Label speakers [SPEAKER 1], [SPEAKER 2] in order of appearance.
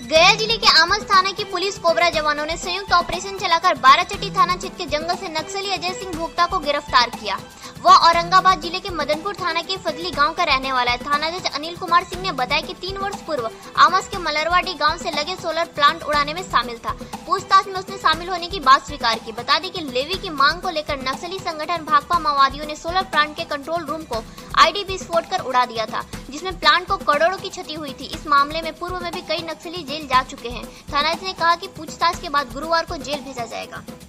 [SPEAKER 1] गया जिले के आमस थाना की पुलिस कोबरा जवानों ने संयुक्त ऑपरेशन चलाकर बाराचट्टी थाना क्षेत्र के जंगल से नक्सली अजय सिंह भोक्ता को गिरफ्तार किया। वह औरंगाबाद जिले के मदनपुर थाना के फजली गांव का रहने वाला है। थानाध्यक्ष अनिल कुमार सिंह ने बताया कि 3 वर्ष पूर्व आमस के मलरवाडी गांव से लगे सोलर प्लांट उड़ाने में शामिल था। पूछताछ में उसने शामिल होने की बात स्वीकार की। बता दें कि लेवी की मांग को लेकर नक्सली संगठन भाकपा माओवादियों ने सोलर प्लांट के कंट्रोल रूम को आईडी विस्फोट कर उड़ा दिया था, जिसमें प्लांट को करोड़ों की क्षति हुई थी। इस मामले में पूर्व में भी कई नक्सली जेल जा चुके हैं। थानाध्यक्ष ने कहा कि पूछताछ के बाद गुरुवार को जेल भेजा जाएगा।